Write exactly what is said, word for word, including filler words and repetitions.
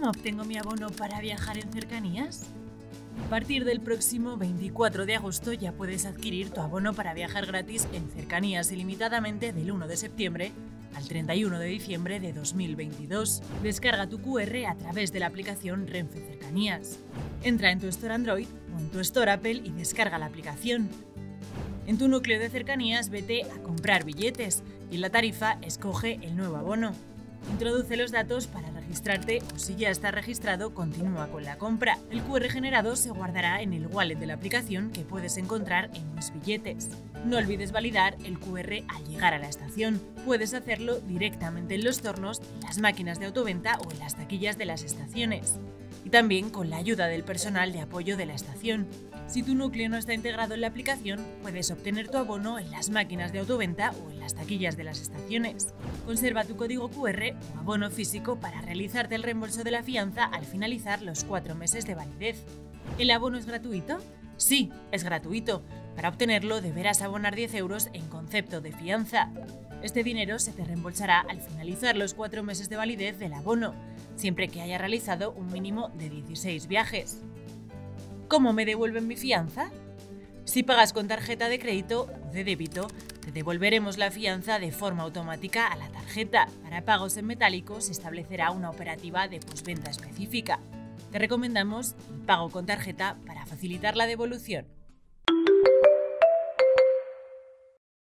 ¿Cómo obtengo mi abono para viajar en cercanías? A partir del próximo veinticuatro de agosto ya puedes adquirir tu abono para viajar gratis en cercanías ilimitadamente del uno de septiembre al treinta y uno de diciembre de dos mil veintidós. Descarga tu cu erre a través de la aplicación Renfe Cercanías. Entra en tu Store Android o en tu Store Apple y descarga la aplicación. En tu núcleo de cercanías vete a comprar billetes y en la tarifa escoge el nuevo abono. Introduce los datos para registrarte o si ya estás registrado continúa con la compra. El cu erre generado se guardará en el wallet de la aplicación que puedes encontrar en Mis billetes. No olvides validar el cu erre al llegar a la estación. Puedes hacerlo directamente en los tornos, en las máquinas de autoventa o en las taquillas de las estaciones. Y también con la ayuda del personal de apoyo de la estación. Si tu núcleo no está integrado en la aplicación, puedes obtener tu abono en las máquinas de autoventa o en las taquillas de las estaciones. Conserva tu código cu erre o abono físico para realizarte el reembolso de la fianza al finalizar los cuatro meses de validez. ¿El abono es gratuito? Sí, es gratuito. Para obtenerlo deberás abonar diez euros en concepto de fianza. Este dinero se te reembolsará al finalizar los cuatro meses de validez del abono, siempre que haya realizado un mínimo de dieciséis viajes. ¿Cómo me devuelven mi fianza? Si pagas con tarjeta de crédito o de débito, te devolveremos la fianza de forma automática a la tarjeta. Para pagos en metálico se establecerá una operativa de postventa específica. Te recomendamos el pago con tarjeta para facilitar la devolución.